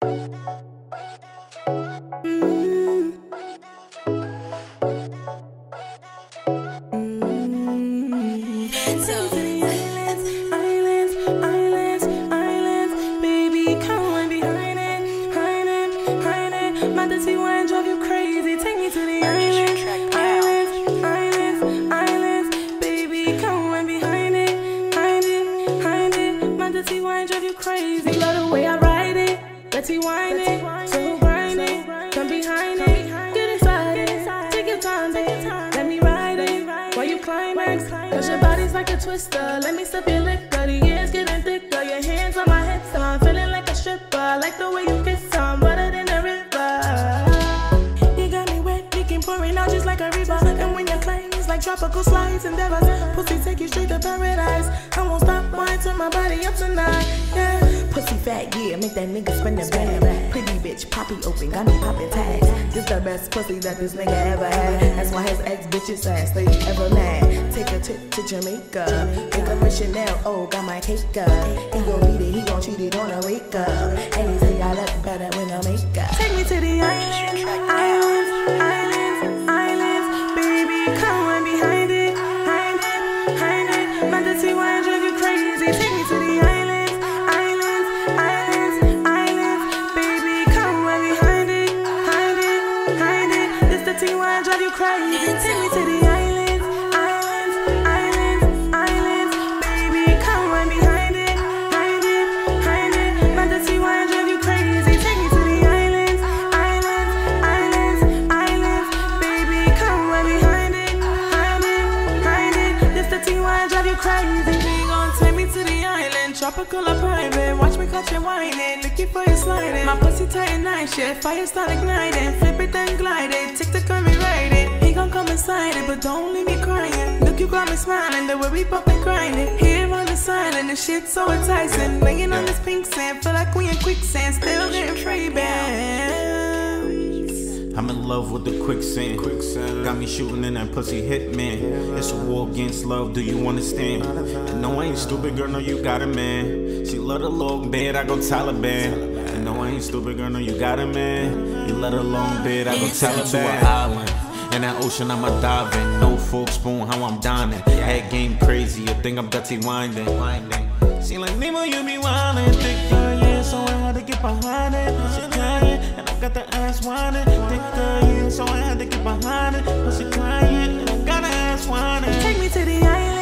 Let me sip your liquor, the years getting thicker. Your hands on my hips, so I'm feeling like a stripper. I like the way you kiss, so I'm wetter than a river. You got me wet, leaking, pouring out just like a river. And when you climb, it's like tropical slides and endeavors. Pussy take you straight to paradise. I won't stop, boy, turn my body up tonight. Yeah. Pussy fat, yeah, make that nigga spin the bag. Pretty bitch, poppy open, got me popping tags. This the best pussy that this nigga ever had. That's why his ex bitches ass stay ever mad. Take a trip to Jamaica, take a with Chanel, oh, got my cake up. He gon' beat it, he gon' cheat it on a wake up. And he say I look better when I make up. Take me to the island, islands, islands, islands. Baby, come on behind it, behind it, behind it. My dirty wine drive you crazy. Take me to the islands, islands, islands, islands. Baby, come on behind it, behind it, behind it. This dirty wine drive you crazy. Take me to the islands, islands, islands, islands. Baby, come on behind it, behind it, behind it. My dirty wine drive you crazy. Take me to the islands, islands, islands, islands. Baby, come on behind it, behind it, behind it. This dirty wine drive you crazy. You gon' take me to the island, tropical or private. Watch me catch you whining, looking for you sliding. My pussy tight and nice shit, fire start igniting. Flip it and glide it, tick to come ride it. He gon' come inside it, but don't leave me crying. Look, you got me smiling, the way we pop and grinding. Here on the silent, the shit so enticing. Laying on this pink sand, feel like we in quicksand. Still getting free bands. I'm in love with the quicksand. Got me shooting in that pussy hitman. It's a war against love, do you understand? And no, I ain't stupid, girl, no, you got a man. She love the long bed, I go Taliban. And no, I ain't stupid, girl, no, you got a man. You let her long bed, I go Taliban. To an island, in that ocean I'ma dive in. No fork spoon, how I'm dining. Head game crazy, you think I'm dirty winding. She like, Nemo, you be wildin'. Thick girl, yeah, so I had to get behind it. She crying, and I got the ass whining. Thick girl, yeah, so I had to get behind it. Pussy crying, and I got the ass whining. Take me to the island.